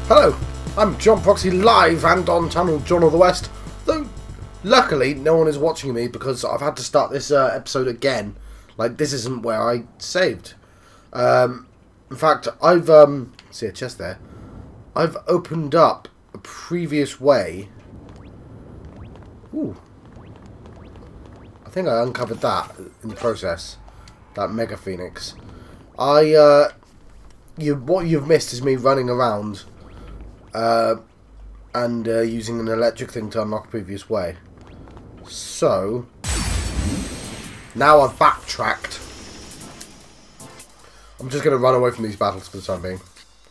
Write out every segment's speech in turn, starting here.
Hello, I'm John Proxy live and on channel John of the West. Though, luckily, no one is watching me because I've had to start this episode again. Like, this isn't where I saved. In fact, I've, see a chest there. I've opened up a previous way. Ooh. I think I uncovered that in the process. That Mega Phoenix. What you've missed is me running around and using an electric thing to unlock a previous way. So now I've backtracked. I'm just going to run away from these battles for the time being.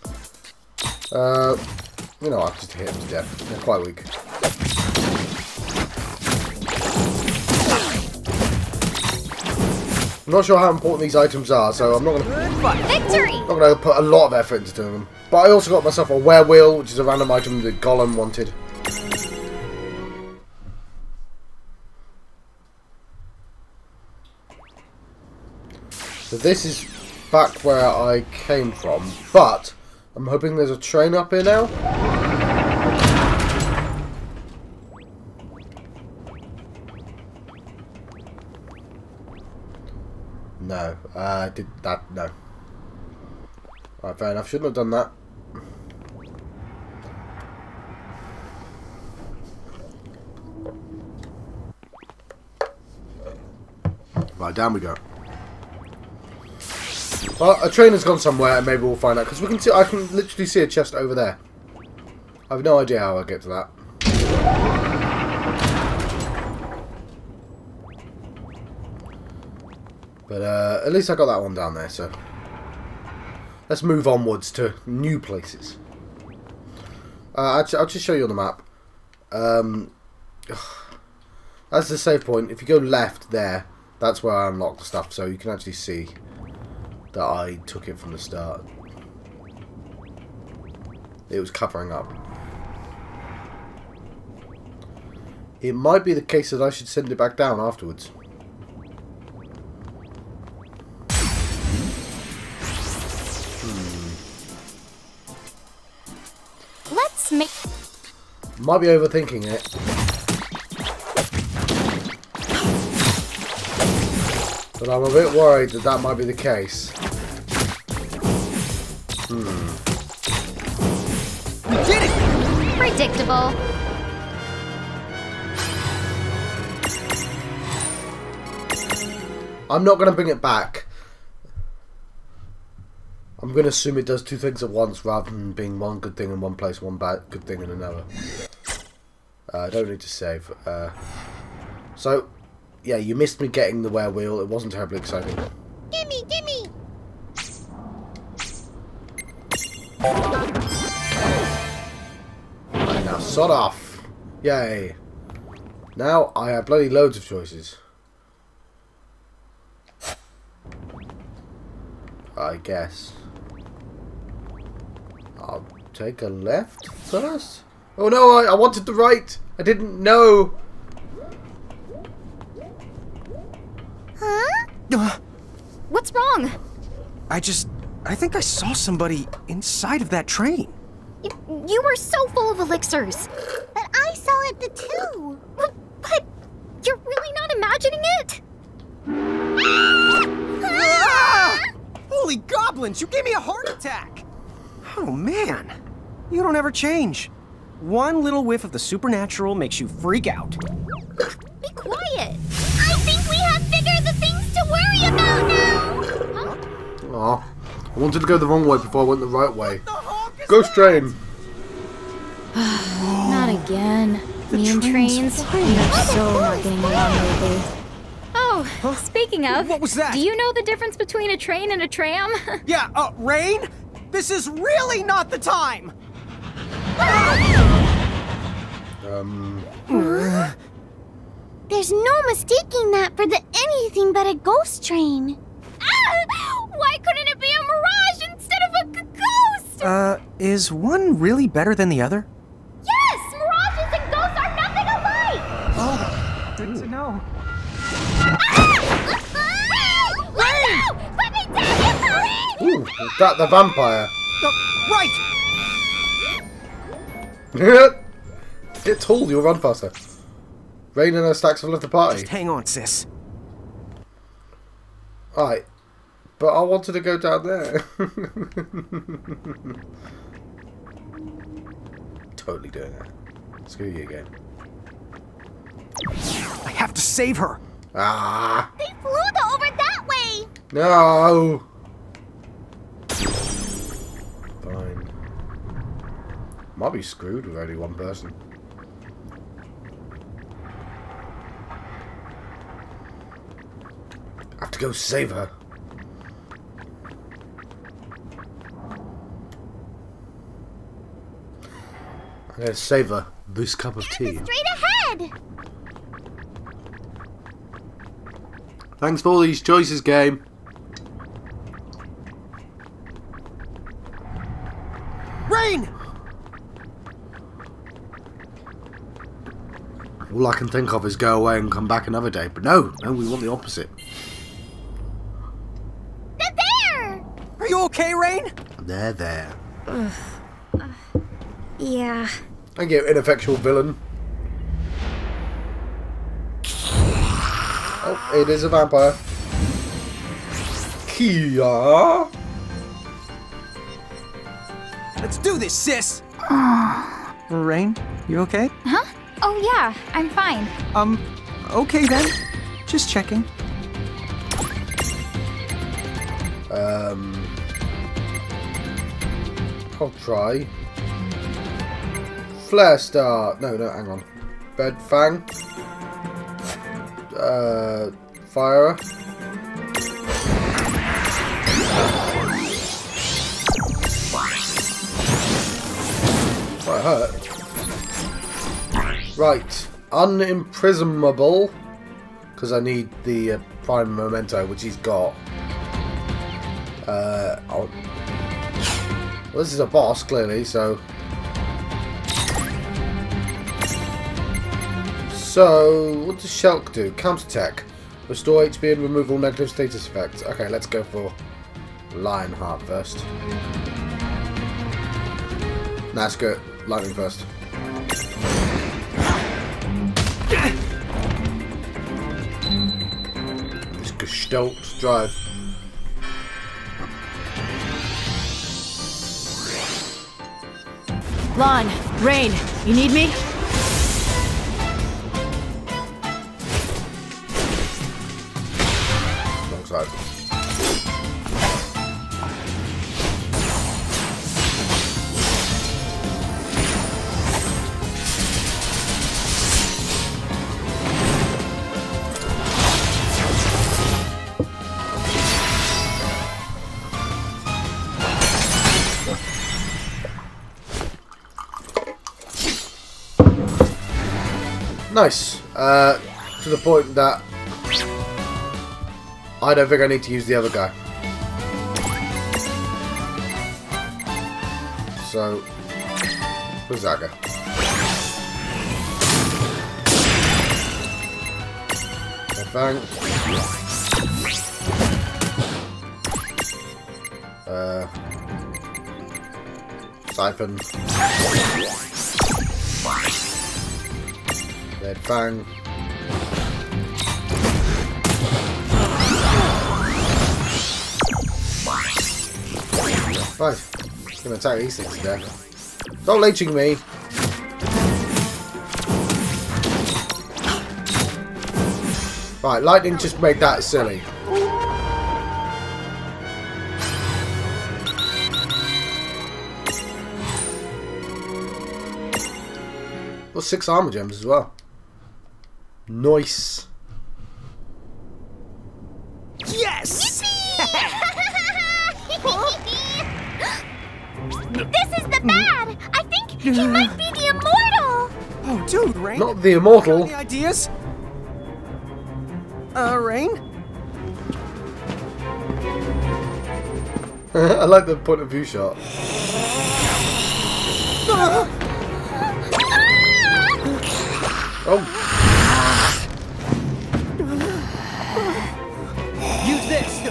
You know, I've just hit them to death. They're quite weak. I'm not sure how important these items are, so I'm not going to put a lot of effort into doing them. But I also got myself a were-wheel, which is a random item that Gollum wanted. So this is back where I came from, but I'm hoping there's a train up here now. No, I did that, no. Alright, fair enough, shouldn't have done that. Right, down we go. Well, a train has gone somewhere and maybe we'll find out, because we can see, I can literally see a chest over there. I have no idea how I'll get to that. But at least I got that one down there, so let's move onwards to new places. Actually, I'll just show you on the map. That's the save point. If you go left there, that's where I unlocked the stuff, so you can actually see that I took it from the start. It was covering up. It might be the case that I should send it back down afterwards. Might be overthinking it. But I'm a bit worried that that might be the case. We did it! Predictable. I'm not going to bring it back. I'm going to assume it does two things at once rather than being one good thing in one place, one bad good thing in another. I don't need to save. So, yeah, you missed me getting the were-wheel. It wasn't terribly exciting. Gimme, gimme! Right, now, sod off. Yay. Now, I have bloody loads of choices. I guess. I'll take a left first. Oh no, I wanted the right. I didn't know. Huh? What's wrong? I think I saw somebody inside of that train. You were so full of elixirs. But I saw it too. But you're really not imagining it? Ah! Holy goblins, you gave me a heart attack! Oh man, you don't ever change. One little whiff of the supernatural makes you freak out. Be quiet. I think we have bigger the things to worry about now. Huh? Aw, I wanted to go the wrong way before I went the right way. Ghost train! Not again. Me and trains, we are so not getting along lately. Oh, speaking of, what was that? Do you know the difference between a train and a tram? Yeah, Rain? This is really not the time! There's no mistaking that for anything but a ghost train. Why couldn't it be a mirage instead of a ghost? Is one really better than the other? Yes! Mirages and ghosts are nothing alike! Oh, good to know. Let go! Put me down, you hurry! Ooh, is that the vampire? Right! Get tall, you'll run faster. Rain and her stacks have left the party. Just hang on, sis. Alright. But I wanted to go down there. Totally doing it. Screw you again. I have to save her. Ah! They flew over that way. No! Fine. Might be screwed with only one person. I have to go save her. I'm gonna save her this cup of tea. Straight ahead. Thanks for all these choices, game. Rain! All I can think of is go away and come back another day. But no, we want the opposite. They're there. Are you okay, Rain? They're there. Yeah. Thank you, ineffectual villain. Oh, it is a vampire. Kia. Let's do this, sis. Rain, you okay? Huh? Oh yeah, I'm fine. Okay then. Just checking. I'll try. Flare Star. No, hang on. Bed Fang. Fire. Quite hurt. Right. Unimprisonable. Because I need the Prime Memento, which he's got. Well, this is a boss, clearly, so... So, what does Shulk do? Counter-attack. Restore HP and remove all negative status effects. Okay, let's go for Lionheart first. That's good. Lightning first. This Gestalt drive. Lon, Rain, you need me? Wrong side. Nice. To the point that I don't think I need to use the other guy. So, where's that guy? Bang. Siphon. Red Fang. Right. I'm gonna attack these things to death. Stop leeching me! Right, lightning just made that silly. Got 6 armor gems as well. Nice. Yes! This is the bad. I think he might be the immortal. Oh, dude, Rain. Not the immortal. Any ideas? Rain? I like the point of view shot. Oh. Use this.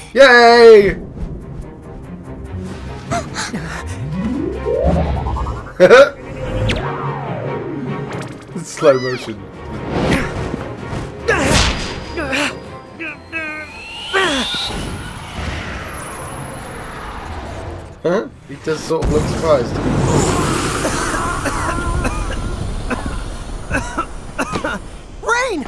Yay! Slow motion. Huh? He does sort of look surprised. Rain!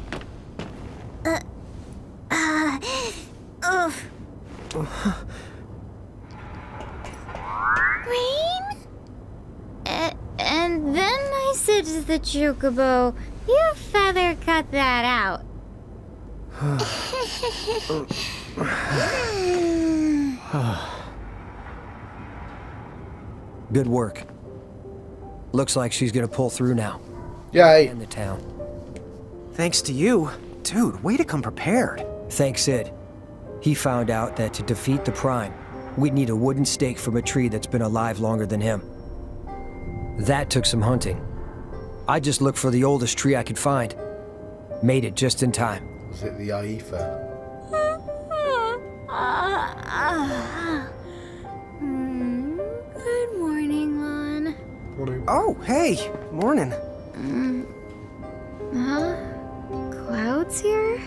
Rain? And then I said to the chocobo, "You feather cut that out." Good work. Looks like she's gonna pull through now. Yay. In the town. Thanks to you. Dude, way to come prepared. Thanks, Sid. He found out that to defeat the Prime, we'd need a wooden stake from a tree that's been alive longer than him. That took some hunting. I just looked for the oldest tree I could find. Made it just in time. Was it the Aifa? Good morning, Lon. Oh, hey. Morning. Huh? Cloud's here?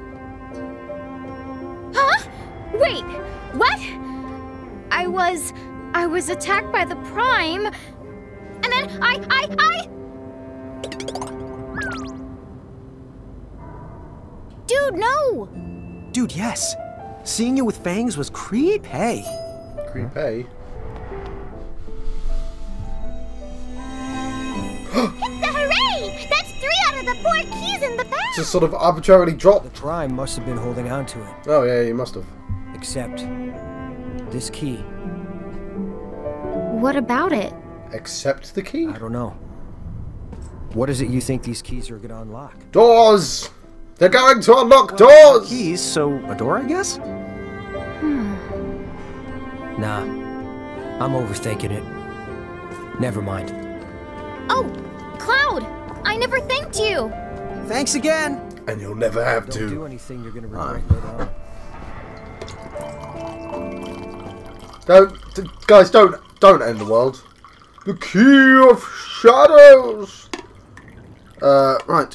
Huh? Wait, what? I was attacked by the Prime, and then I... Dude, no! Dude, yes. Seeing you with fangs was creepy. Creepy. Hooray! That's 3 out of the 4 keys in the bag! Just sort of arbitrarily dropped. The Prime must have been holding on to it. Oh yeah, you must have. Except this key. What about it? Accept the key? I don't know. What is it you think these keys are gonna unlock? Doors! They're going to unlock doors! Keys, so a door, I guess? Nah. I'm overthinking it. Never mind. Oh, Cloud! I never thanked you! Thanks again! And you'll never have Don't do to. anything you're gonna regret later on. Guys, don't end the world. The key of shadows! Right.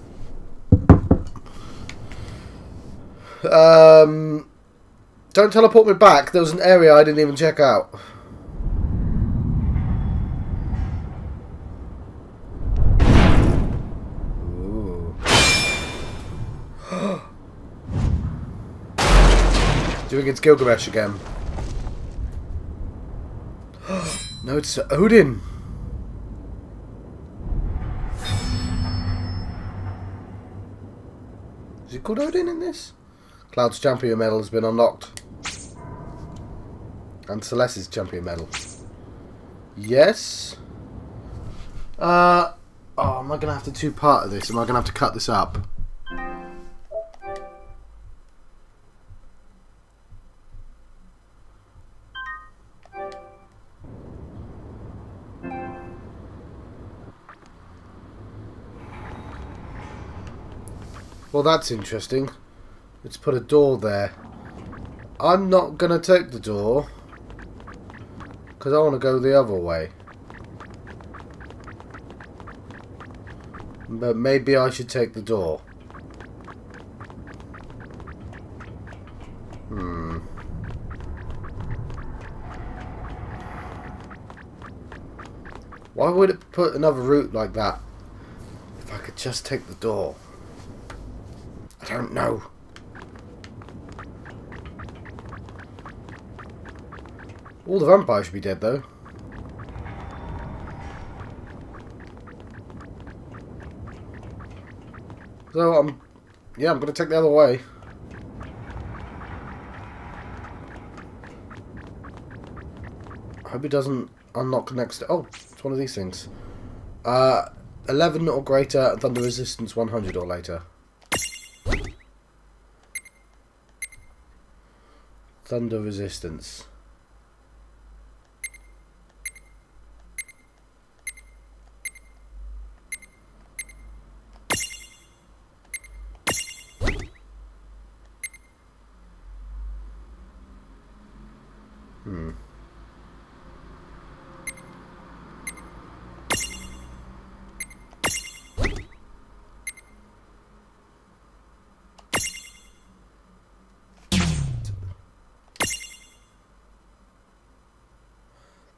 Don't teleport me back. There was an area I didn't even check out. Ooh. Doing its Gilgamesh again. No, it's Odin. Is it called Odin in this? Cloud's champion medal has been unlocked. And Celeste's champion medal. Yes. Oh, am I going to have to two-part of this? Am I going to have to cut this up? Well, that's interesting. Let's put a door there. I'm not going to take the door, because I want to go the other way. But maybe I should take the door. Why would it put another route like that if I could just take the door? I don't know. All the vampires should be dead, though. So I'm going to take the other way. I hope it doesn't unlock next. Oh, it's one of these things. 11 or greater, thunder resistance 100 or later. Thunder resistance.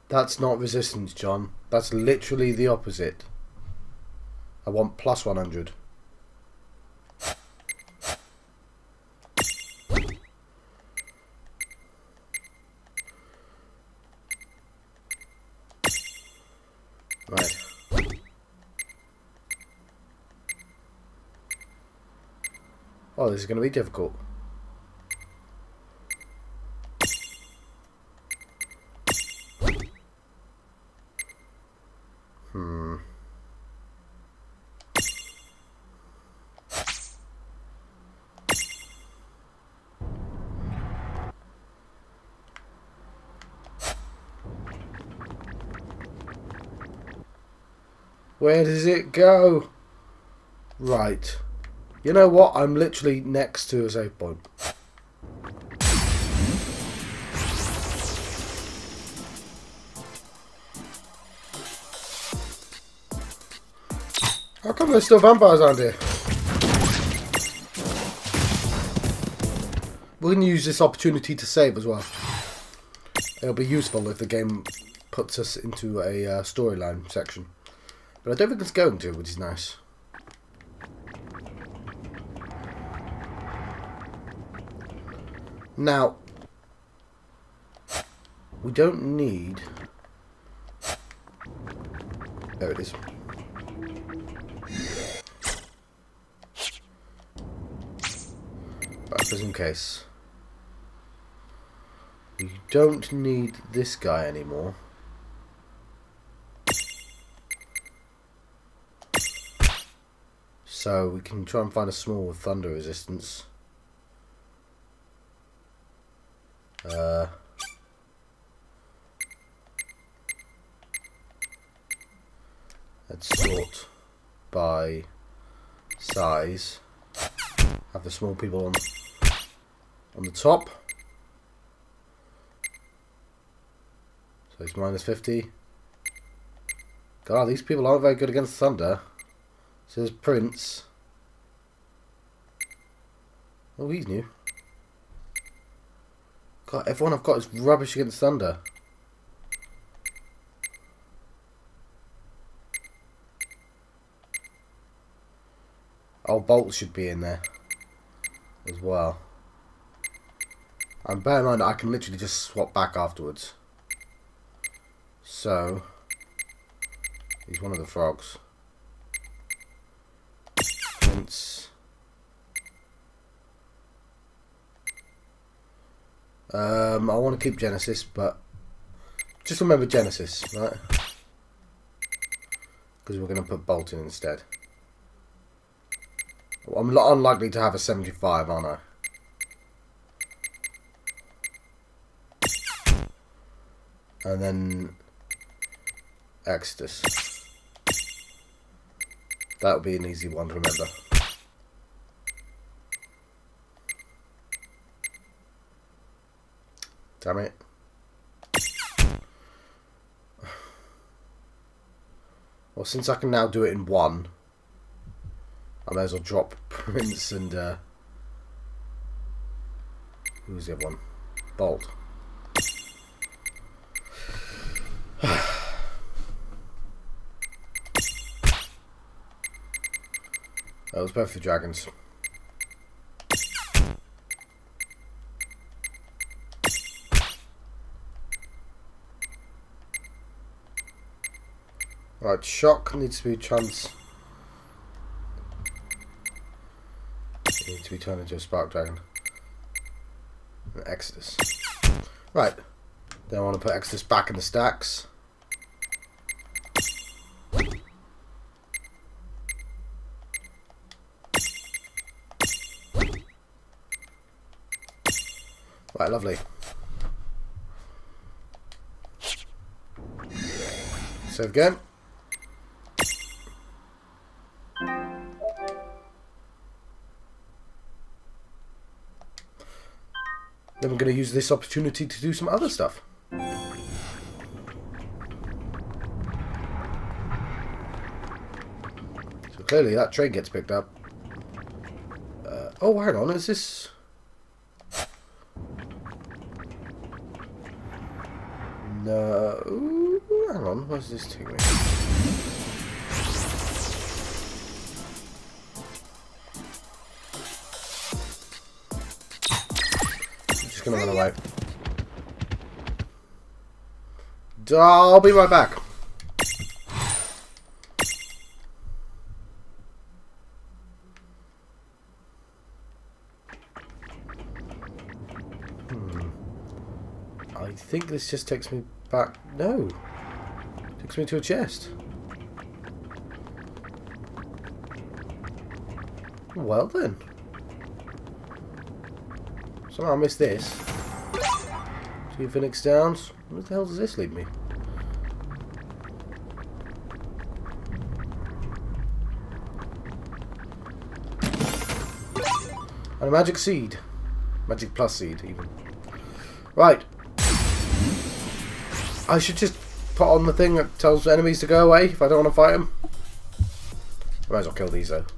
That's not resistance, John. That's literally the opposite. I want plus 100. Right. Oh, this is going to be difficult. Where does it go? Right. You know what? I'm literally next to a save point. How come there's still vampires around here? We're going to use this opportunity to save as well. It'll be useful if the game puts us into a storyline section. But I don't think it's going to, which is nice. Now, we don't need... There it is. Right, prison case. We don't need this guy anymore. So we can try and find a small thunder resistance. Let's sort by size. Have the small people on the top. So it's minus 50. God, these people aren't very good against thunder. So there's Prince. Oh, he's new. God, everyone I've got is rubbish against thunder. Oh, bolts should be in there as well. And bear in mind, I can literally just swap back afterwards. So, he's one of the frogs. Prince. I want to keep Genesis, but just remember Genesis, right? Because we're going to put Bolt in instead. I'm unlikely to have a 75, aren't I? And then Exodus. That would be an easy one to remember. Damn it. Well, since I can now do it in one, I may as well drop Prince and who's the other one? Bolt. That was both the dragons. Right, shock needs to be needs to be turned into a spark dragon. And Exodus. Right. Then I want to put Exodus back in the stacks. Right, lovely. Save again. Then we're going to use this opportunity to do some other stuff. So clearly that train gets picked up. Oh, hang on, is this... No. Ooh, hang on. Where's this taking me? I'm just gonna run away. I'll be right back. I think this just takes me back. No. Takes me to a chest. Well then. Somehow I missed this. 2 Phoenix Downs. Where the hell does this lead me? And a magic seed. Magic plus seed, even. Right. I should just put on the thing that tells enemies to go away if I don't want to fight them. I might as well kill these though.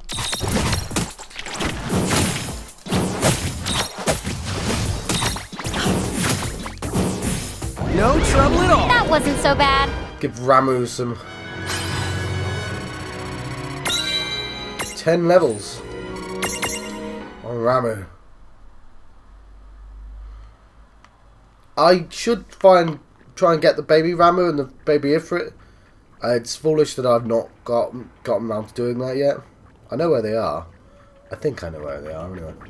No trouble at all. That wasn't so bad. Give Ramu some 10 levels on Ramu. I should try and get the baby Ramu and the baby Ifrit. It's foolish that I've not gotten around to doing that yet. I know where they are. I think I know where they are anyway.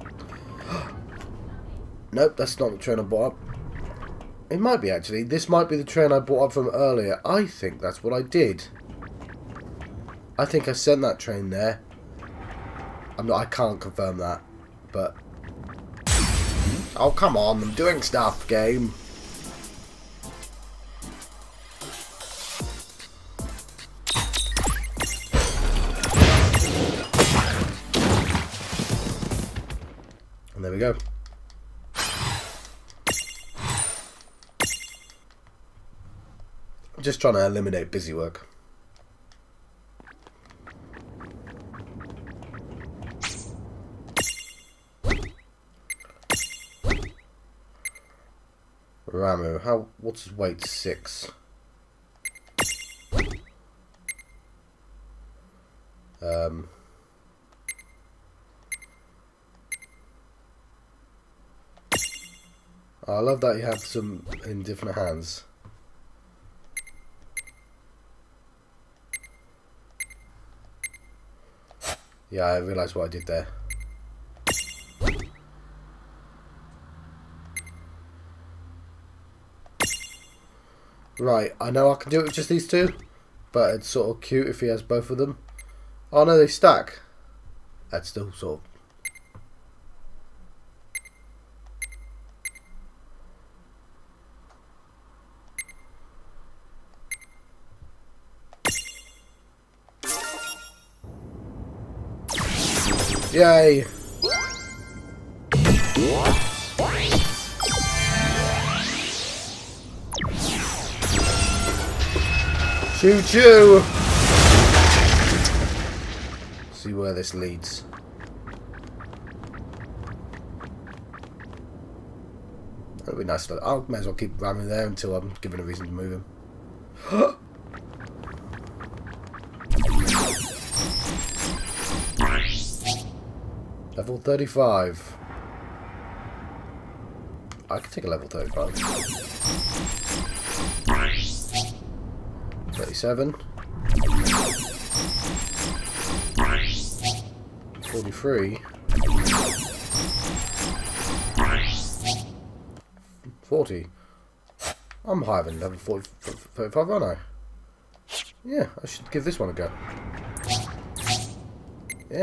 Nope, that's not the train I bought up. It might be actually. This might be the train I bought up from earlier. I think that's what I did. I think I sent that train there. I can't confirm that, but oh come on, I'm doing stuff, game. And there we go. I'm just trying to eliminate busy work. Ramu, what's his weight? 6. I love that you have some in different hands. Yeah, I realised what I did there. Right, I know I can do it with just these two, but it's sort of cute if he has both of them. Oh no, they stack. That's still sort of... Yay! Choo choo! See where this leads. That'd be nice. I may as well keep Ramu there until I'm given a reason to move him. Level 35. I could take a level 35. 37. 43. 40. I'm higher than level 35, aren't I? Yeah, I should give this one a go. Yeah.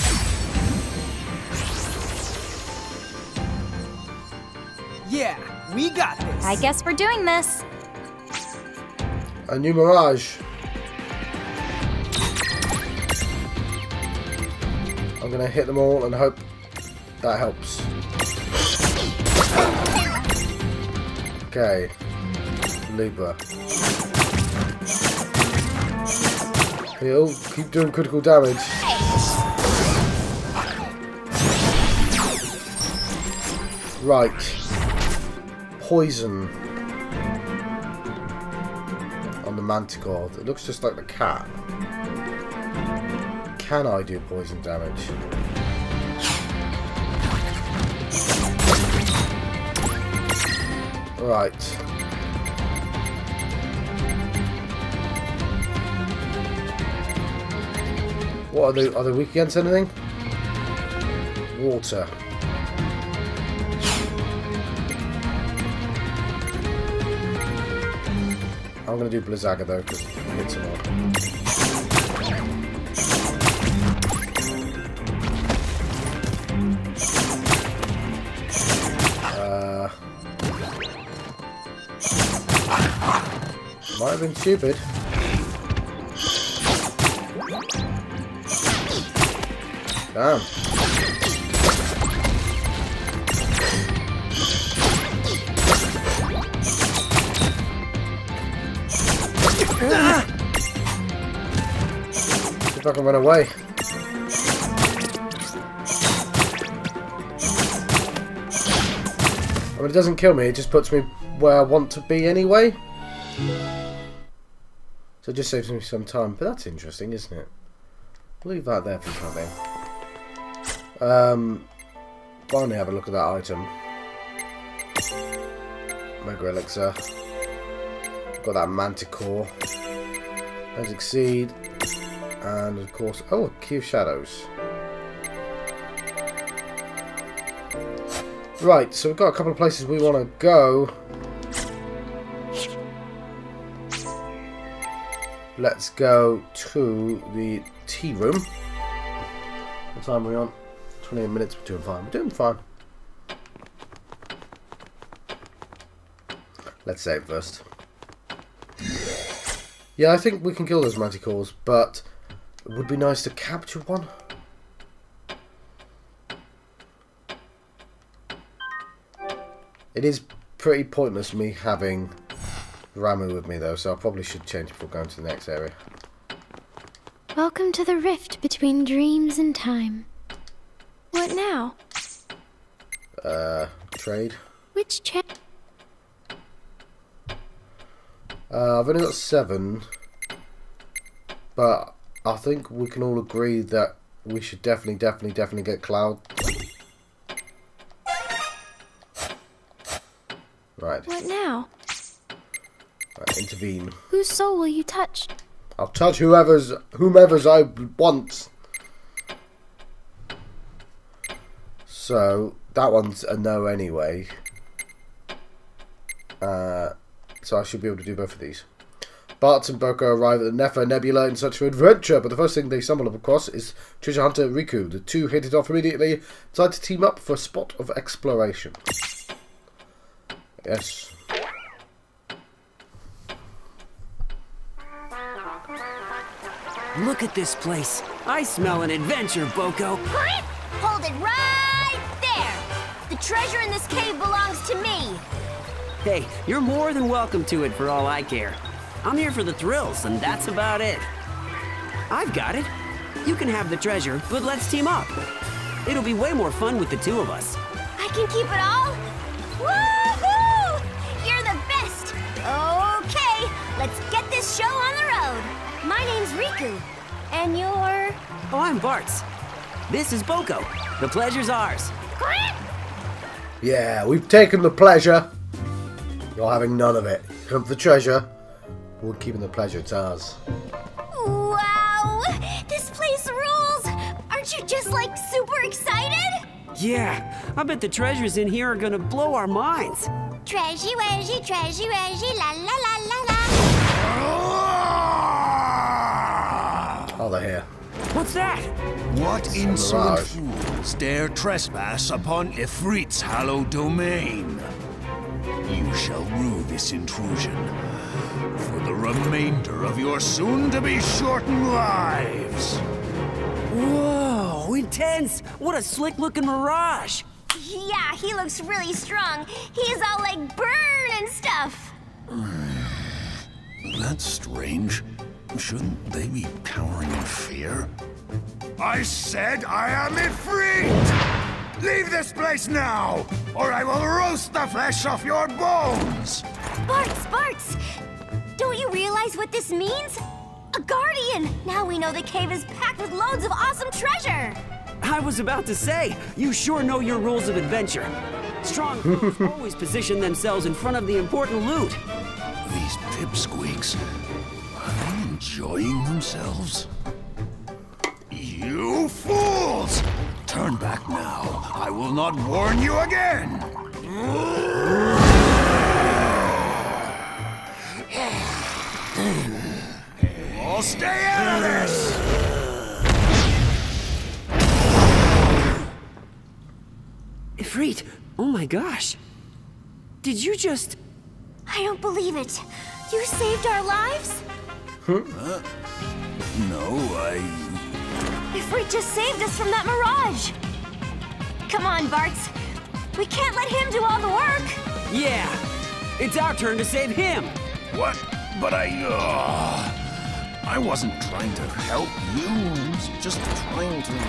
Yeah, we got this. I guess we're doing this. A new Mirage. I'm gonna hit them all and hope that helps. Okay. Libra. Heal. Keep doing critical damage. Right. Poison. on the manticore. It looks just like the cat. Can I do poison damage? Right. What are they weak against anything? Water. I'm gonna do Blizzaga though, because it hits him all. Might have been stupid. Damn. See if I can run away. I mean, it doesn't kill me, it just puts me where I want to be anyway. So it just saves me some time. But that's interesting, isn't it? We'll leave that there for the time being. Finally have a look at that item. Mega Elixir. Got that Manticore. Magic Seed. And of course... Oh, a Key of Shadows. Right, so we've got a couple of places we want to go. Let's go to the tea room. What time are we on? 28 minutes, we're doing fine. We're doing fine. Let's save first. Yeah, I think we can kill those manticores, but it would be nice to capture one. It is pretty pointless me having Ramu with me though, so I probably should change before going to the next area. Welcome to the rift between dreams and time. What now? Trade. Which I've only got 7, but I think we can all agree that we should definitely get Cloud. Right. What now? Right, intervene. Whose soul will you touch? I'll touch whomever's I want. So that one's a no anyway. So I should be able to do both of these. Bart and Boko arrive at the Nefer Nebula in search for adventure, but the first thing they stumble across is treasure hunter Riku. The two hit it off immediately, decide to team up for a spot of exploration. Yes. Look at this place. I smell an adventure, Boko. Hold it right there! The treasure in this cave belongs to me! Hey, you're more than welcome to it for all I care. I'm here for the thrills, and that's about it. I've got it. You can have the treasure, but let's team up. It'll be way more fun with the two of us. I can keep it all? Woohoo! You're the best! Okay, let's get this show on the road. My name's Riku, and you're... Oh, I'm Bartz. This is Boko. The pleasure's ours. Yeah, we've taken the pleasure. You're having none of it. Come for the treasure. We're keeping the pleasure. It's ours. Wow! This place rules! Aren't you just, like, super excited? Yeah, I bet the treasures in here are gonna blow our minds. Treasure, la la la la la. Oh, they're here. What's that? What insolent fools dare trespass upon Ifrit's hallowed domain? You shall rue this intrusion for the remainder of your soon-to-be shortened lives. Whoa, intense! What a slick-looking mirage! Yeah, he looks really strong. He's all like burn and stuff. That's strange. Shouldn't they be cowering in fear? I said I am Ifrit! Leave this place now, or I will roast the flesh off your bones! Bartz! Don't Don't you realize what this means? A guardian! Now we know the cave is packed with loads of awesome treasure! I was about to say, you sure know your rules of adventure. Strong crews always position themselves in front of the important loot. These pipsqueaks, are they enjoying themselves? You fools! Turn back now. I will not warn you again! I'll stay out of this! Ifrit, oh my gosh. Did you just... I don't believe it. You saved our lives? No, Ifrit just saved us from that mirage. Come on, Bartz. We can't let him do all the work. Yeah, it's our turn to save him. What? But I wasn't trying to help you. I was just trying to...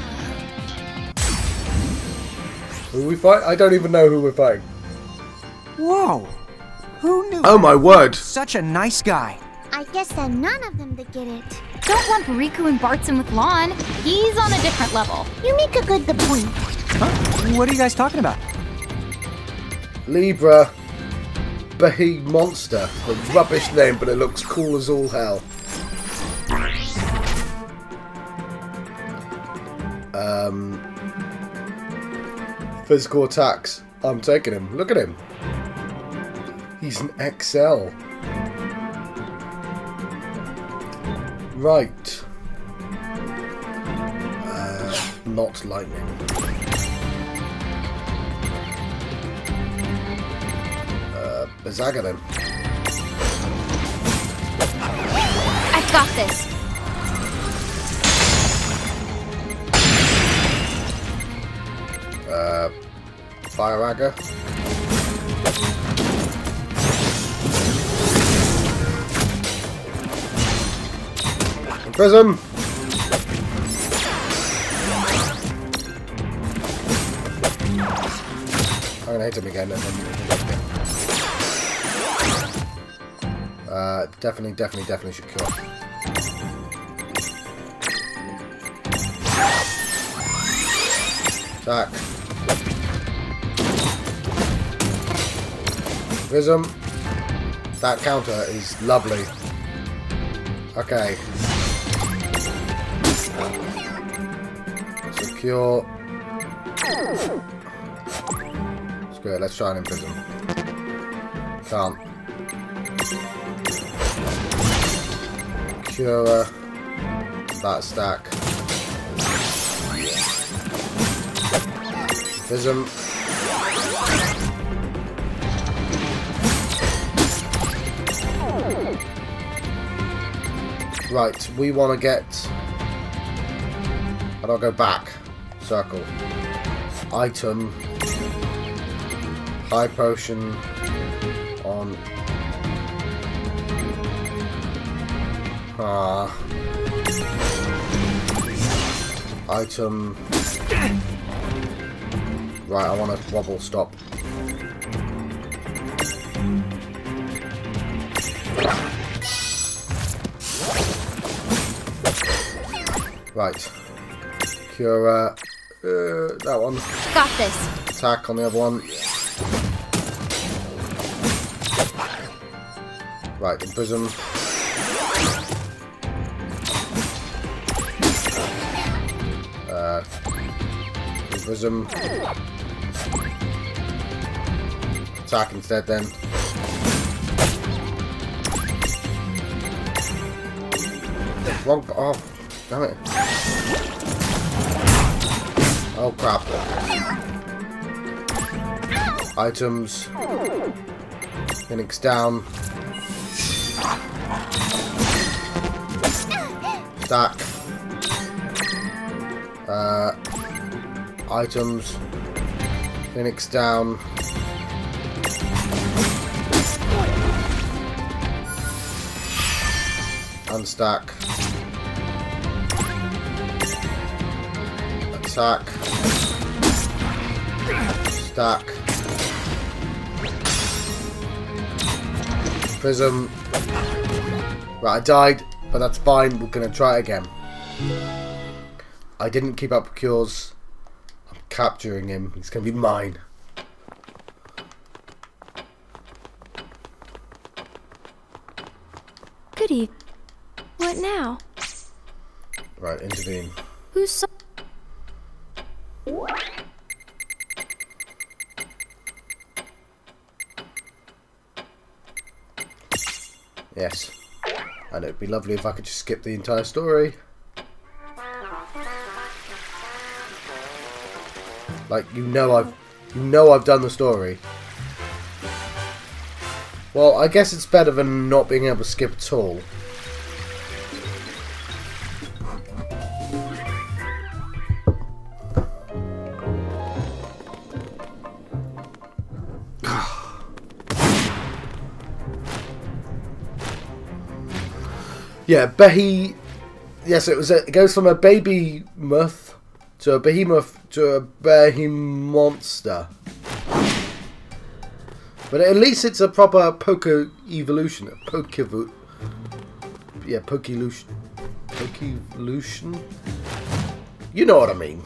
Who we fight? I don't even know who we're fighting. Whoa! Who knew? Oh my word! Such a nice guy. I guess then none of them would get it. Don't lump Riku and Bartson with Lon. He's on a different level. You make a good point. Huh? What are you guys talking about? Libra Bahi Monster. A rubbish name, but it looks cool as all hell. Physical attacks. I'm taking him. Look at him. He's an XL. Right. Not lightning. Bazaga then. I've got this. Fire Agger. Prism. I'm gonna hit him again and then definitely should kill. Attack. Prism. That counter is lovely. Okay. Secure. Screw it, let's try and imprison. Can't. Cure. That stack. Prism. Right, we want to get... How do I go back? Circle. Item. High potion. On. Item. Right, I want to wobble stop. Right. Cure, that one. Got this. Attack on the other one. Right, imprison. Imprison. Attack instead then. Wrong. Oh, damn it. Oh crap. Items. Phoenix down. Stack. Items. Phoenix down. Unstack. Attack. Stack. Prism. Right, I died, but that's fine. We're going to try it again. I didn't keep up with cures. I'm capturing him. He's going to be mine. Good evening. What now? Right, intervene. Who's so... Yes. And it'd be lovely if I could just skip the entire story. Like, you know I've done the story. Well, I guess it's better than not being able to skip at all. Yeah, yes, it goes from a baby muth to a behemoth to a behemonster. But at least it's a proper poker evolution. Yeah, pokelution. Pokelution? You know what I mean.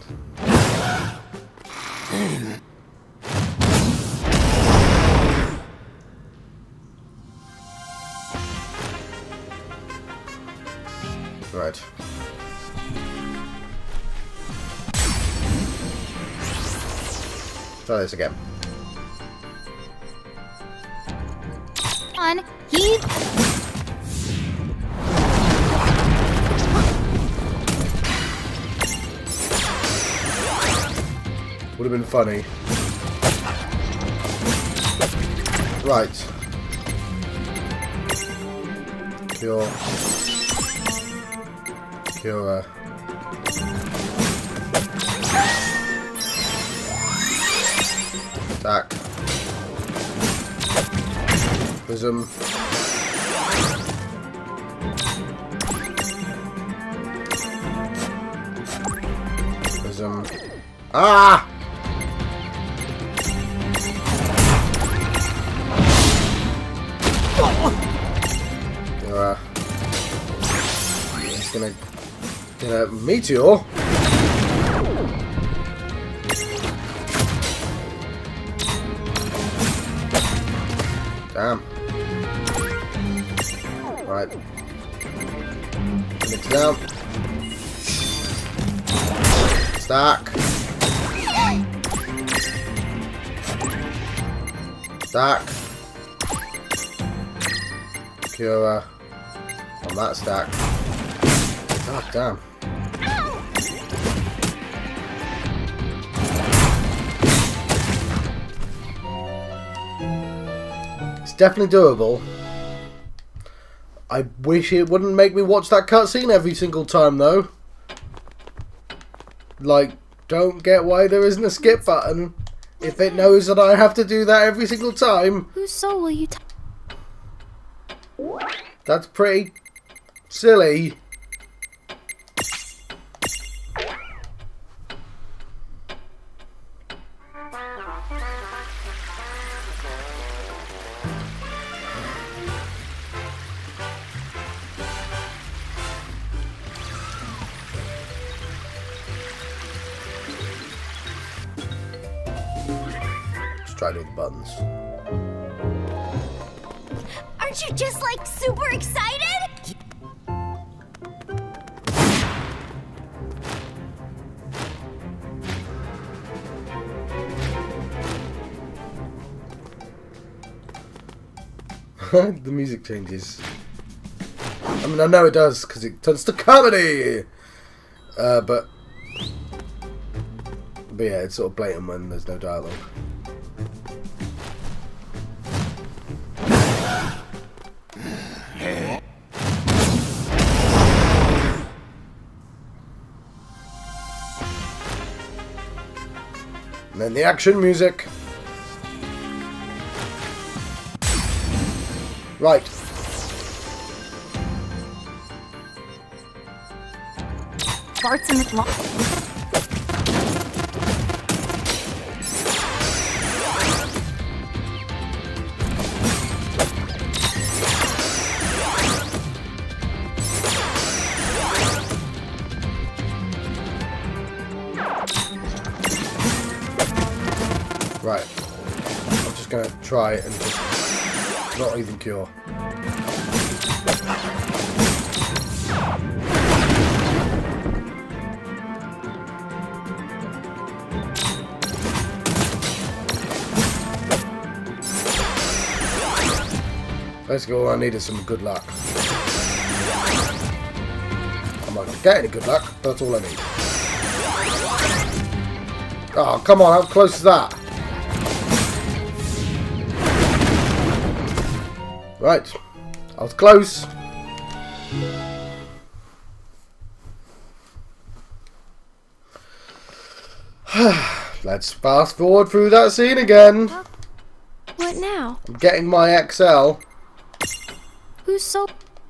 Right. Try this again. On, he... Would have been funny. Right. Cure. Cure. Attack. Prism. Prism. Ah! He's gonna get a meteor. Damn. Right. Mix down. Stack. Stack. Cure on that stack. Ah, damn. It's definitely doable. I wish it wouldn't make me watch that cutscene every single time, though. Like, don't get why there isn't a skip button if it knows that I have to do that every single time. Whose soul will you... That's pretty silly. Let's try doing the buttons. Aren't you just, like, super excited? The music changes. I mean, I know it does, because it turns to comedy! But yeah, it's sort of blatant when there's no dialogue. And then the action music. Right. Bart's in the Right. I'm just going to try and just not even cure. Basically, all I need is some good luck. I'm not going to get any good luck, but that's all I need. Oh, come on, how close is that? Right, I was close. Let's fast forward through that scene again. What now? I'm getting my XL. Who's so...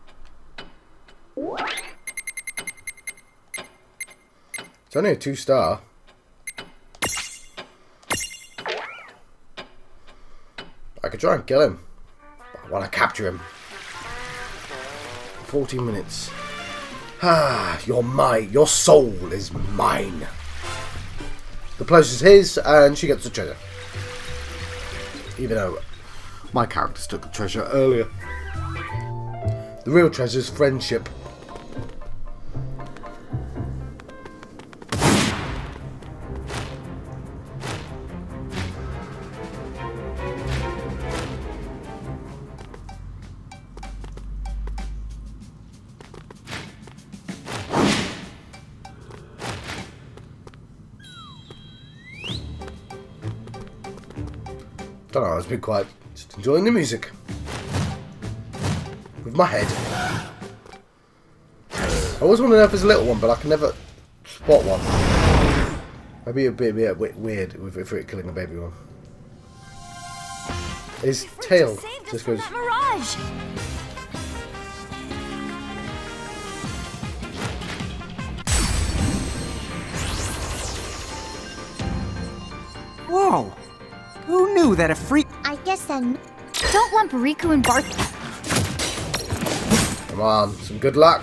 It's only a 2-star. I could try and kill him. I want to capture him. 14 minutes. Ah, you're mine. Your soul is mine. The pleasure's his, and she gets the treasure. Even though my characters took the treasure earlier. The real treasure is friendship. Don't know, I was being quiet, just enjoying the music. With my head. I always want to know if there's a little one, but I can never spot one. Maybe it'd be a bit weird if it killing a baby one. His tail just goes... Whoa! Who knew that a freak... I guess then... Don't lump Riku and Bart... Come on, some good luck.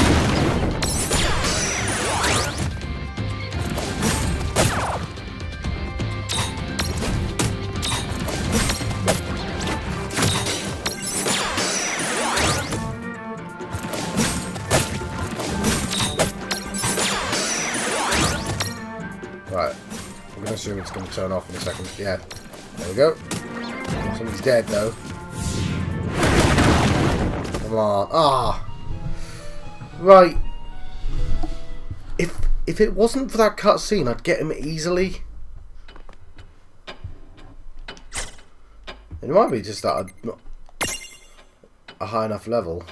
Right, I'm going to assume it's going to turn off in a second. Yeah, there we go. Somebody's dead though. Come on. Ah! Right. If it wasn't for that cutscene, I'd get him easily. It might be just that I'm not a high enough level.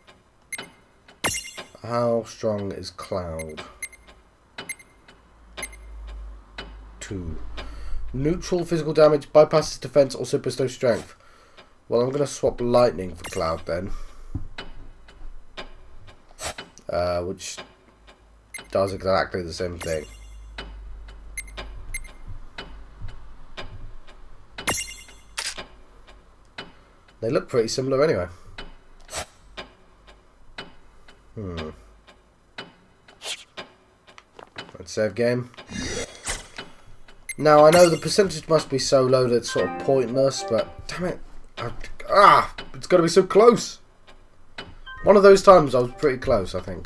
How strong is Cloud? 2. Neutral physical damage, bypasses defense, also bestows strength. Well, I'm going to swap lightning for Cloud then. Which does exactly the same thing. They look pretty similar anyway. Let's save game. Now I know the percentage must be so low that it's sort of pointless, but damn it. It's got to be so close. One of those times I was pretty close, I think.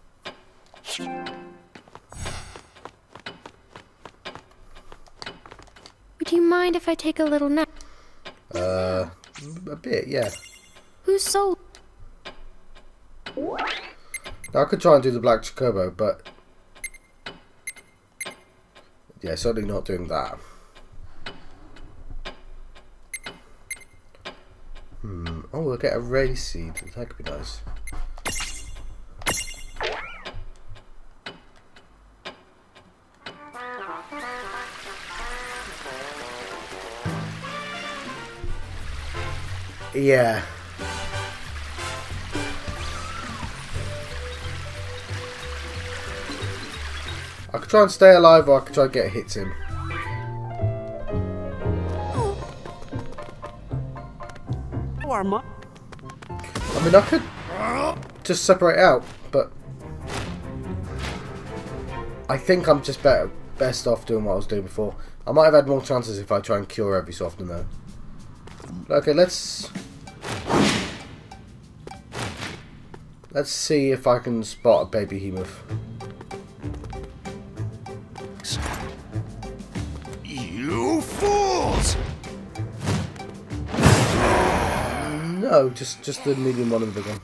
Would you mind if I take a little nap? A bit, yeah. Who's so... Now I could try and do the Black Chocobo, but... yeah, certainly not doing that. Oh, we'll get a ray seed. That could be nice. Yeah. I could try and stay alive, or I could try and get hits in. I mean, I could just separate out, but I think I'm just better best off doing what I was doing before. I might have had more chances if I try and cure every so often though. Okay, let's see if I can spot a baby hemoth. You fools! No, just the medium one and the big one.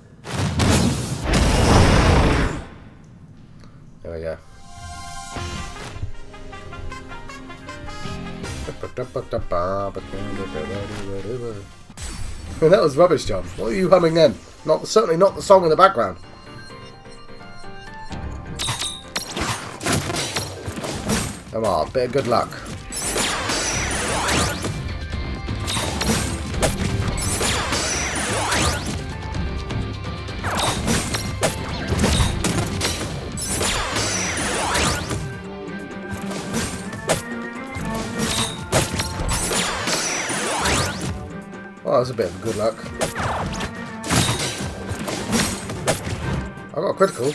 There we go. That was rubbish, John. What are you humming then? Certainly not the song in the background. Come on, bit of good luck. Oh, that's a bit of good luck. I got a critical.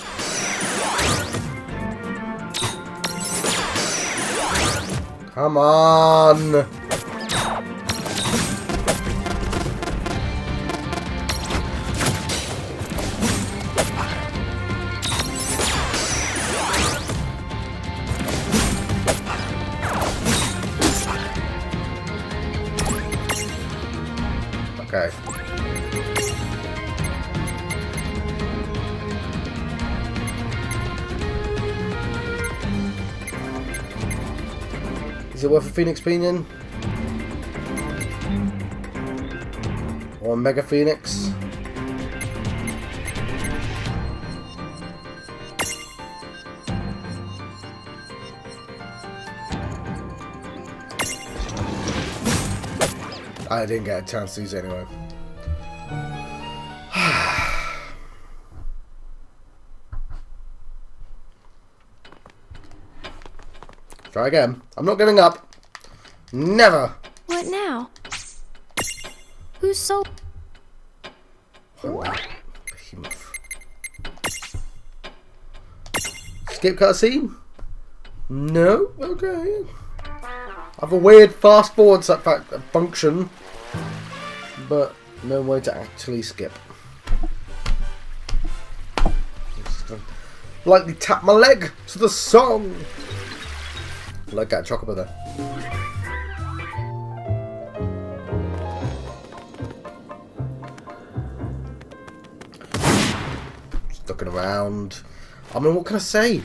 Come on! Okay. Is it worth a Phoenix Pinion? Or a Mega Phoenix? I didn't get a chance to use it anyway. Try again. I'm not giving up. Never. What now? Who's so... Behemoth. Skip cutscene? No? Okay. I have a weird fast forward function, but no way to actually skip. Just lightly tap my leg to the song. Like that chocolate there. Just looking around. I mean, what can I say?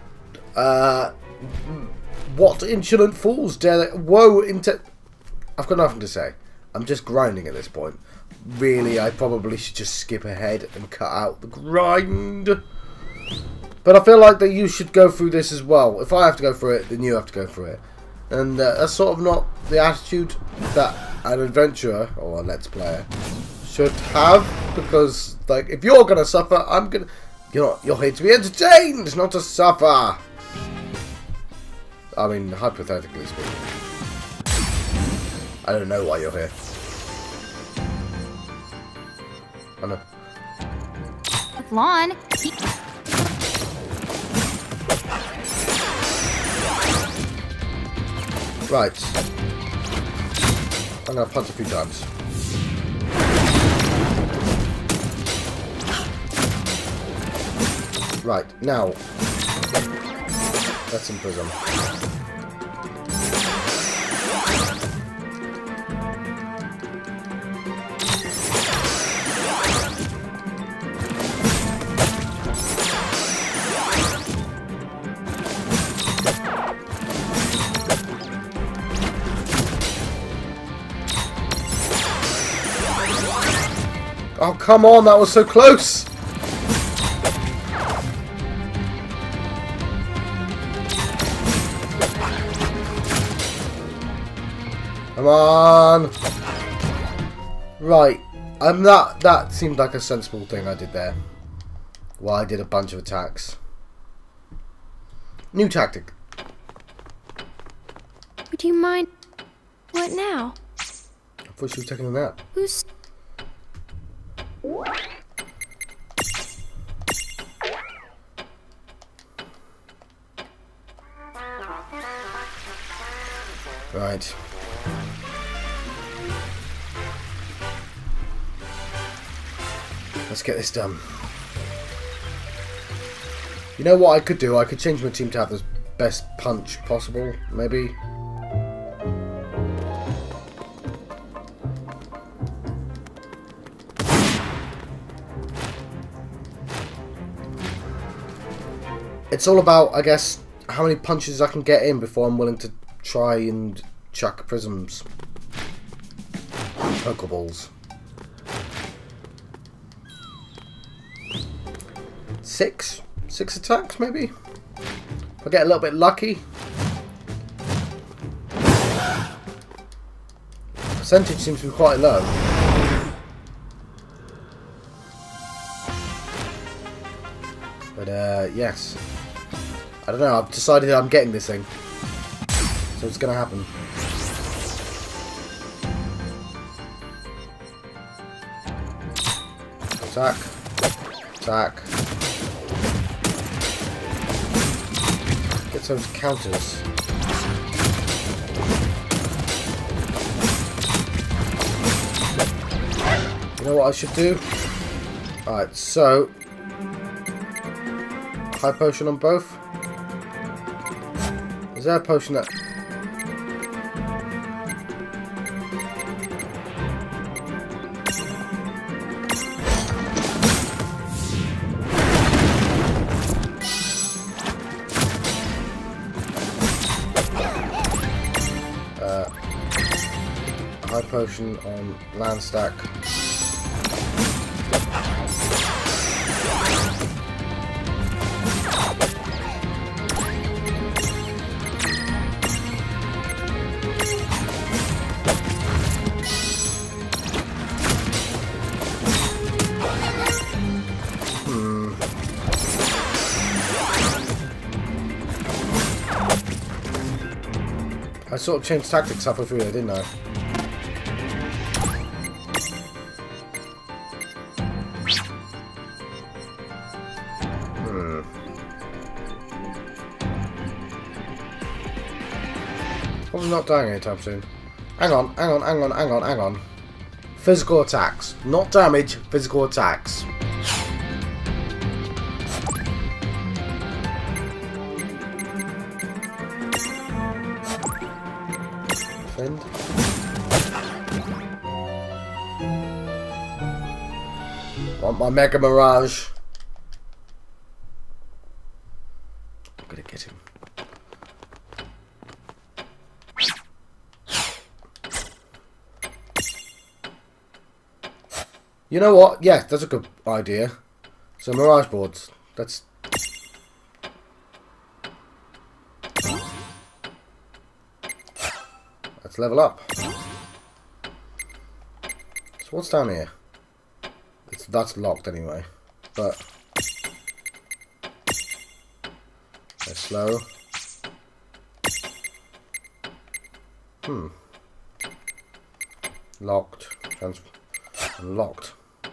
What insolent fools dare they... Whoa, I've got nothing to say. I'm just grinding at this point. Really, I probably should just skip ahead and cut out the grind. But I feel like that you should go through this as well. If I have to go through it, then you have to go through it. And that's sort of not the attitude that an adventurer or a Let's Player should have. Because, like, if you're going to suffer, I'm going to... You're here to be entertained, not to suffer. I mean, hypothetically speaking. I don't know why you're here. I know. Lawn. Right. I'm gonna punch a few times. Right, now. Let's imprison. Oh, come on, that was so close! Come on! Right, that seemed like a sensible thing I did there. Well, I did a bunch of attacks. New tactic. Would you mind... What now? I thought she was taking a nap. Who's... Right. Let's get this done. You know what I could do? I could change my team to have the best punch possible, maybe. It's all about, I guess, how many punches I can get in before I'm willing to try and chuck prisms. Pokeballs. 6 attacks, maybe? If I get a little bit lucky. Percentage seems to be quite low. But, yes. I don't know, I've decided I'm getting this thing. So it's gonna happen. Attack. Attack. Get those counters. You know what I should do? Alright, so high potion on both. Is there a potion that... high potion on land stack. I sort of changed tactics halfway through there, didn't I? Probably not dying anytime soon. Hang on. Physical attacks. Not damage, physical attacks. Defend. Want my Mega Mirage. I'm gonna get him. You know what? Yeah, that's a good idea. So Mirage boards. Let's level up. So what's down here? That's locked anyway. But they're slow. Locked. Unlocked.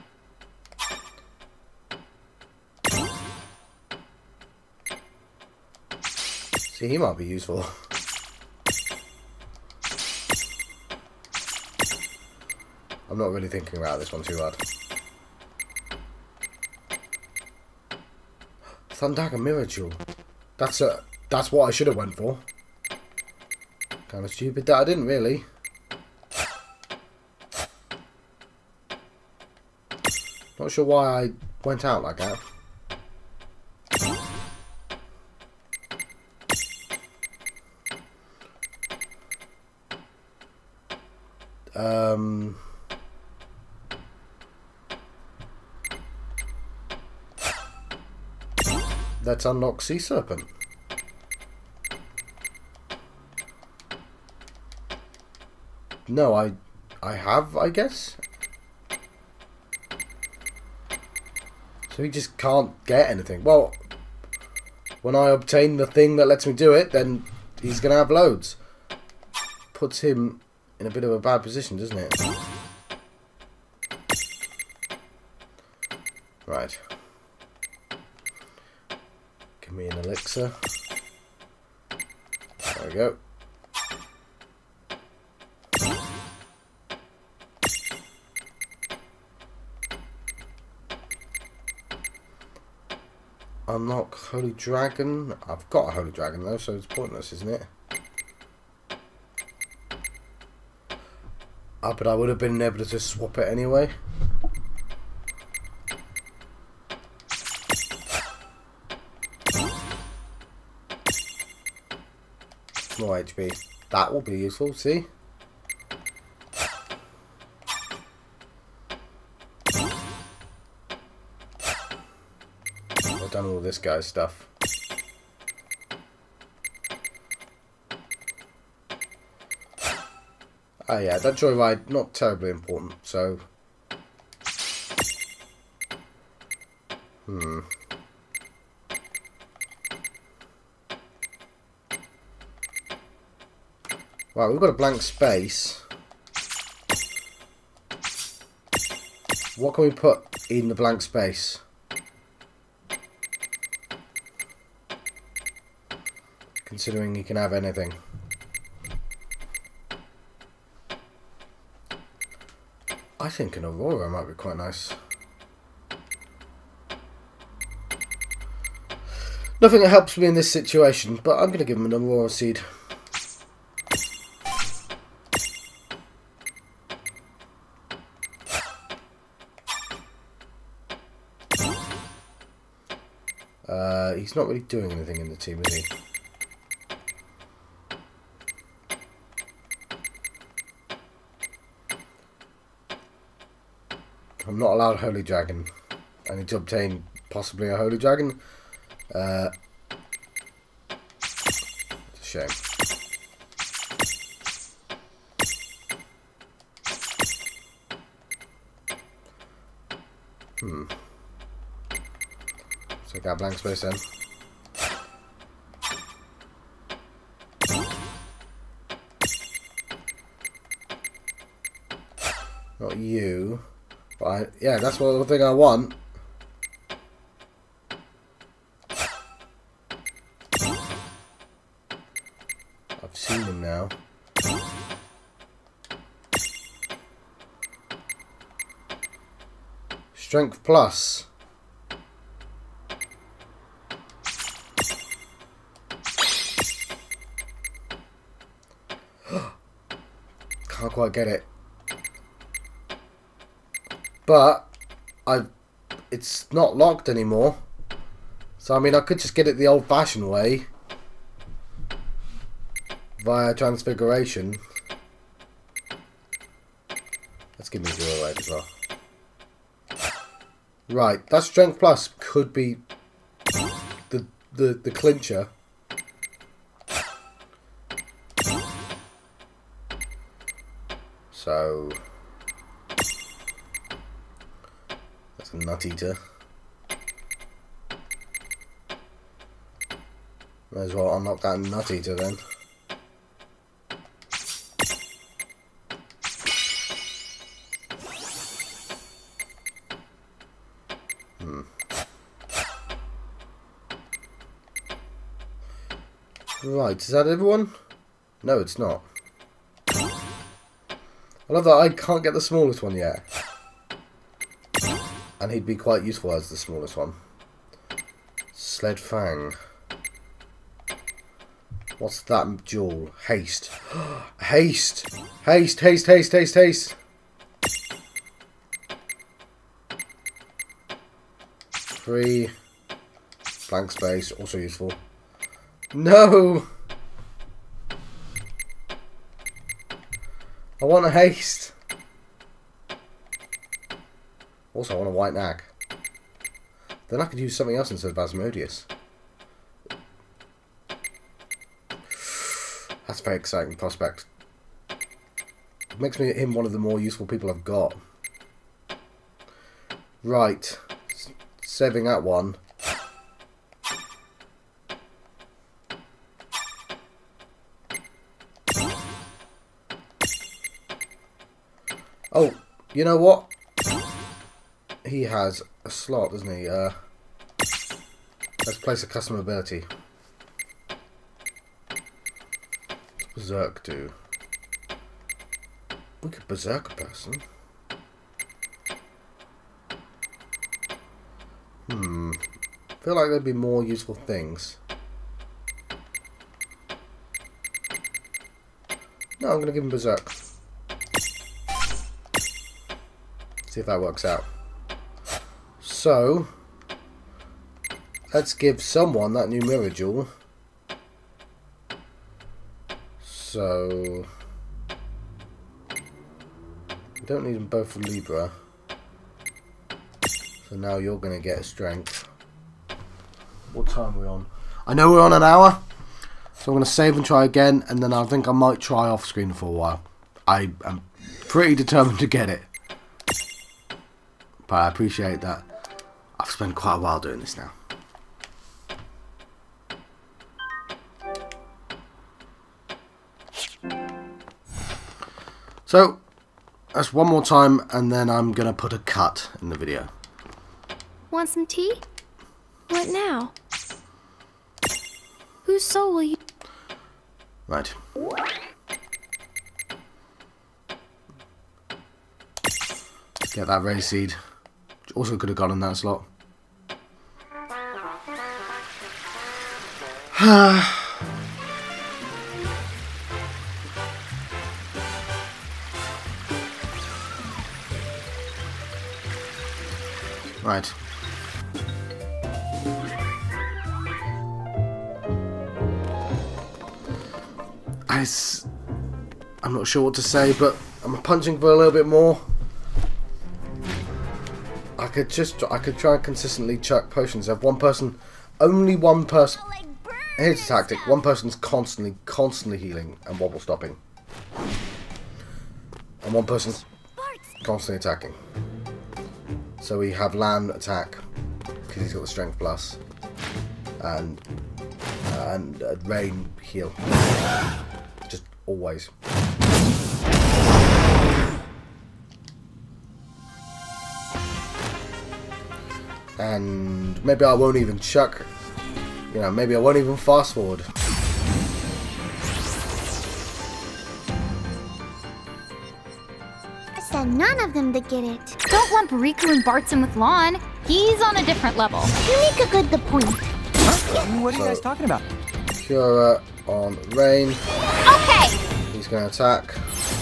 See, he might be useful. I'm not really thinking about this one too hard. Thundaga Mirror Jewel. That's what I should have went for. Kind of stupid that I didn't really. Not sure why I went out like that. Let's unlock Sea Serpent. No, I have, I guess. So he just can't get anything. Well, when I obtain the thing that lets me do it, then he's going to have loads. Puts him in a bit of a bad position, doesn't it? Right. Give me an elixir. There we go. Unlock Holy Dragon. I've got a Holy Dragon though, so it's pointless, isn't it? But I would have been able to just swap it anyway. More HP. That will be useful, see? I've done all this guy's stuff. Oh yeah, that joyride, not terribly important, so... Right, we've got a blank space. What can we put in the blank space? Considering he can have anything. I think an Aurora might be quite nice. Nothing that helps me in this situation, but I'm going to give him an Aurora seed. He's not really doing anything in the team, is he? I'm not allowed a Holy Dragon. I need to obtain possibly a Holy Dragon. It's a shame. Take out blank space then. Not you. But yeah, that's one thing I want. I've seen him now. Strength plus. Can't quite get it. But it's not locked anymore. So I mean I could just get it the old fashioned way. Via transfiguration. Let's give me 0 weight as well. Right, that strength plus could be the clincher. So that's a nut eater. May as well unlock that nut eater then. Right, is that everyone? No, it's not. I love that I can't get the smallest one yet. And he'd be quite useful as the smallest one. Sled Fang. What's that jewel? Haste. Haste! Haste, haste, haste, haste, haste! 3. Blank space, also useful. No! I want a haste. Also, I want a white nag. Then I could use something else instead of Asmodeus. That's a very exciting prospect. It makes him one of the more useful people I've got. Right. Saving that one. Oh, you know what? He has a slot, doesn't he? Let's place a custom ability. What's Berserk do? We could Berserk a person. I feel like there'd be more useful things. No, I'm going to give him Berserk. See if that works out. So, let's give someone that new mirror jewel. So, we don't need them both for Libra. So now you're going to get a strength. What time are we on? I know we're on an hour. So I'm going to save and try again. And then I think I might try off screen for a while. I am pretty determined to get it. But I appreciate that. I've spent quite a while doing this now. So, that's one more time, and then I'm going to put a cut in the video. Want some tea? What now? Whose soul will you... Right. Get that raise seed. Which also could have gone in that slot. Right. I'm not sure what to say, but I'm punching for a little bit more. I could try and consistently chuck potions. Have one person, only one person. Here's a tactic: one person's constantly healing and wobble stopping, and one person's constantly attacking. So we have Lan attack because he's got the strength plus, and Rain heal. Just always. And maybe I won't even chuck. You know, maybe I won't even fast forward. I said none of them to get it. Don't lump Riku and Bart's in with Lon. He's on a different level. You make a good point. What are you guys talking about? Cura on Rain. Okay. He's going to attack.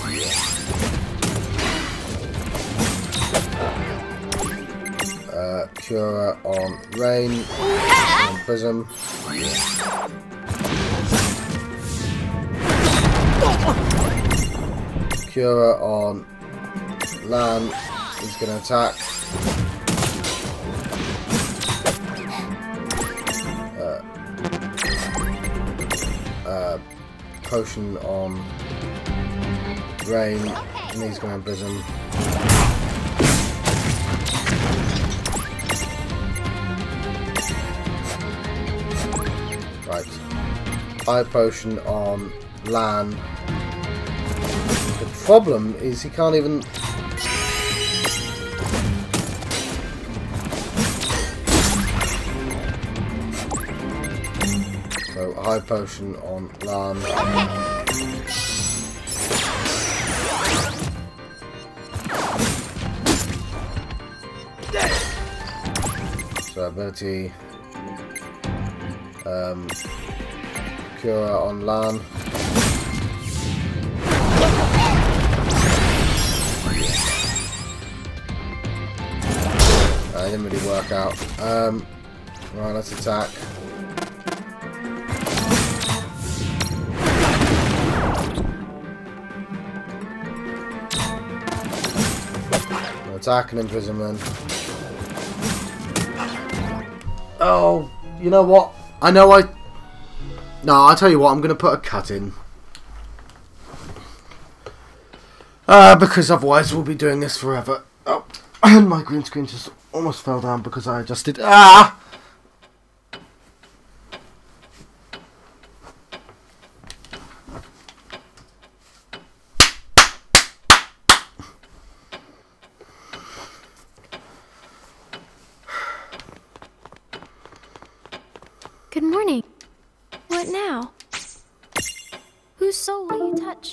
Cura on Rain. On Prism. Cura on Lan. He's going to attack. Potion on Rain, and he's going to Prism. Right. Fire Potion on Lan. The problem is he can't even... So, a high potion on Lan. So, ability. Cura on Lan. It didn't really work out. Right, let's attack. Attack and imprisonment. Oh, you know what? I know I... No, I'll tell you what, I'm going to put a cut in. Because otherwise we'll be doing this forever. Oh, and my green screen just almost fell down because I adjusted... Ah! Good morning. What now? Whose soul will you touch?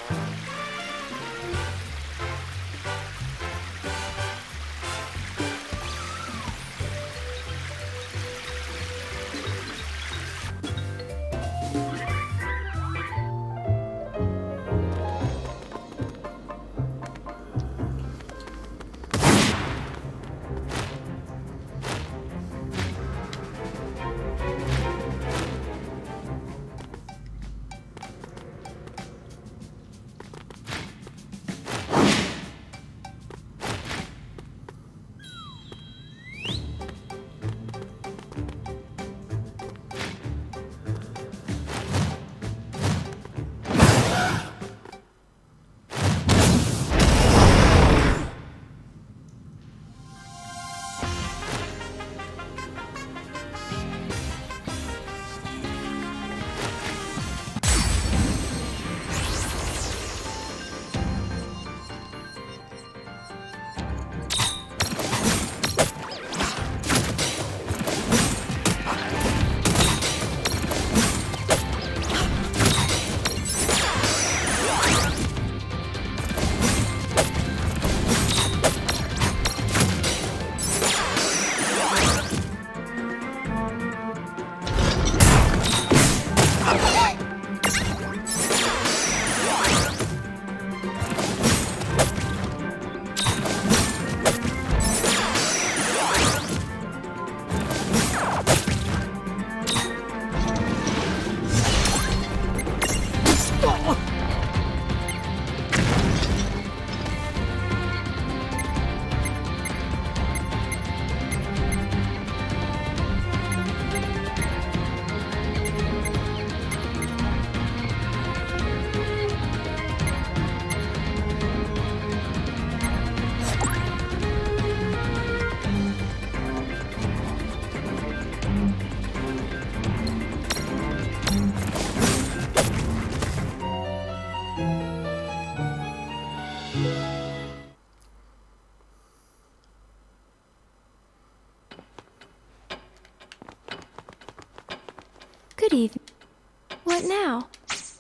Good evening. What now?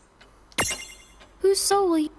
Whose soul will you...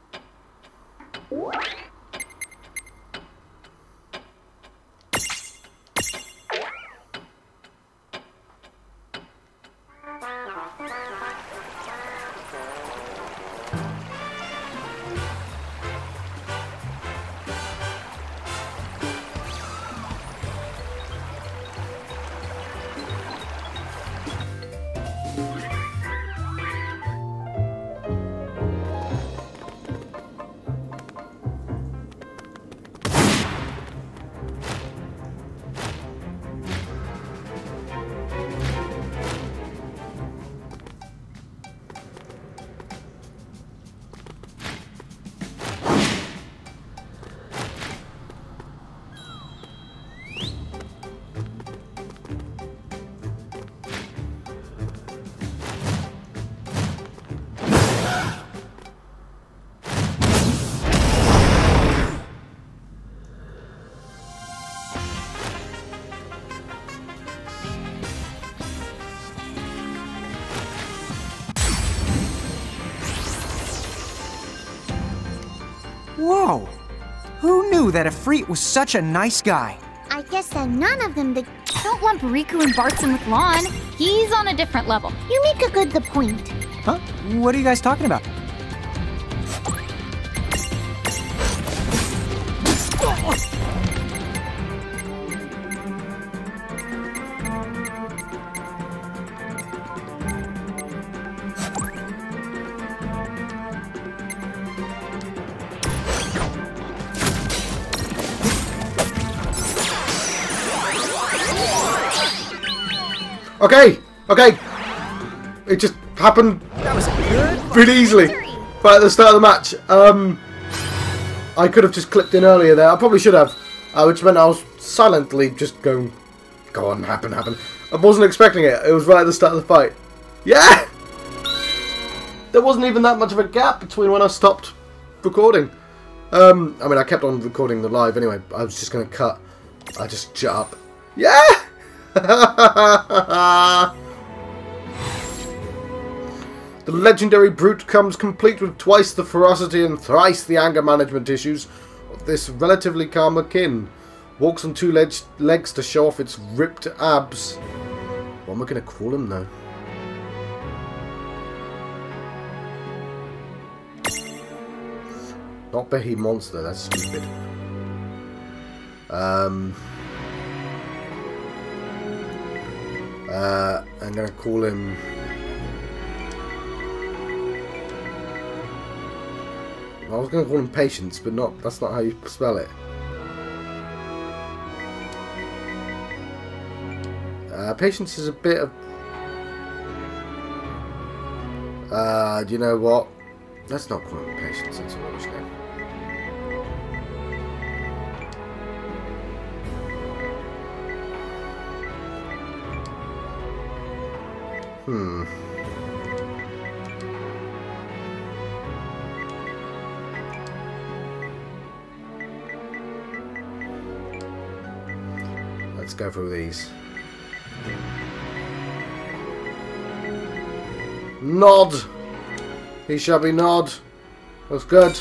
Whoa! Who knew that Ifrit was such a nice guy? I guess that none of them... Don't lump Riku and Bartson with Lon. He's on a different level. You make a good point. Huh? What are you guys talking about? Okay, okay. It just happened pretty easily. Right at the start of the match. I could have just clipped in earlier there. I probably should have. Which meant I was silently just going, go on, happen. I wasn't expecting it. It was right at the start of the fight. Yeah! There wasn't even that much of a gap between when I stopped recording. I mean, I kept on recording the live anyway. I was just going to cut. I just shut up. Yeah! The legendary brute comes complete with twice the ferocity and thrice the anger management issues of this relatively calmer kin. Walks on two legs to show off its ripped abs. What am I going to call him though? Not Behe Monster, that's stupid. I'm going to call him... I was going to call him Patience, but that's not how you spell it. Patience is a bit of... do you know what? Let's not call him Patience, that's a rubbish name. Let's go through these. Nod! He shall be Nod. That's good.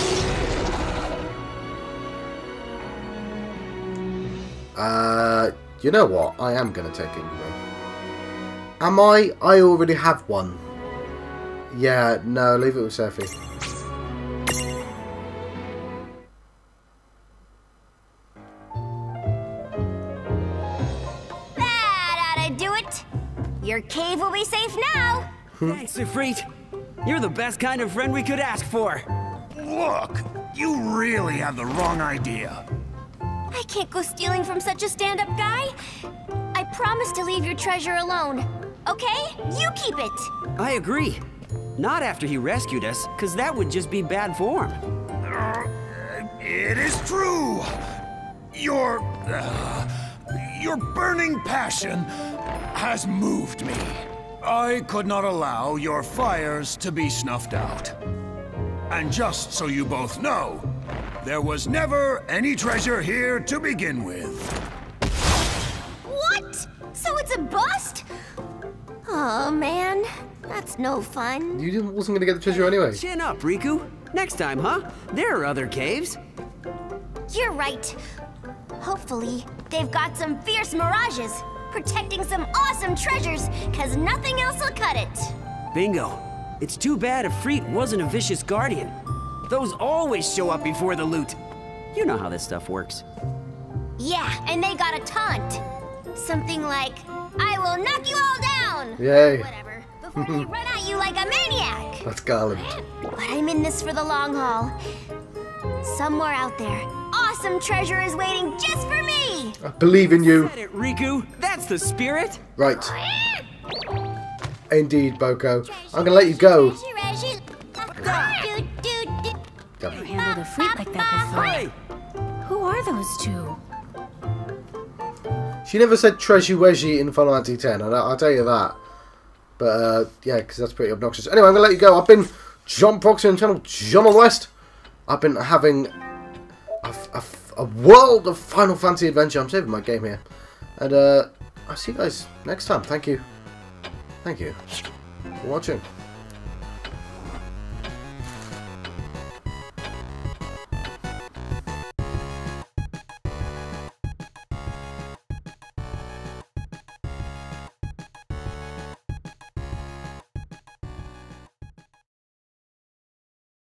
You know what? I am going to take Ingo. Am I? I already have one. Yeah, no, leave it with Sophie. That ought to do it. Your cave will be safe now. Thanks, Ifrit. You're the best kind of friend we could ask for. Look, you really have the wrong idea. I can't go stealing from such a stand-up guy. I promise to leave your treasure alone. Okay? You keep it. I agree. Not after he rescued us, because that would just be bad form. It is true. Your burning passion has moved me. I could not allow your fires to be snuffed out. And just so you both know, there was never any treasure here to begin with. What? So it's a bust? Oh man, that's no fun. You wasn't going to get the treasure anyway. Chin up, Riku. Next time, huh? There are other caves. You're right. Hopefully, they've got some fierce mirages, protecting some awesome treasures, cause nothing else will cut it. Bingo. It's too bad Ifrit wasn't a vicious guardian. Those always show up before the loot. You know how this stuff works. Yeah, and they got a taunt. Something like, I will knock you all down! Yay. Whatever, before they run at you like a maniac! That's Garland. But I'm in this for the long haul. Somewhere out there, awesome treasure is waiting just for me! I believe in you. Said it, Riku. That's the spirit. Right. Indeed, Boko. I'm going to let you go. You handled a freak like that before. Hey! Who are those two? She never said Treasure Wedgie in Final Fantasy X, I'll tell you that. But, yeah, because that's pretty obnoxious. Anyway, I'm going to let you go. I've been John Proxy on the channel, John on the West. I've been having a world of Final Fantasy adventure. I'm saving my game here. And, I'll see you guys next time. Thank you. Thank you for watching.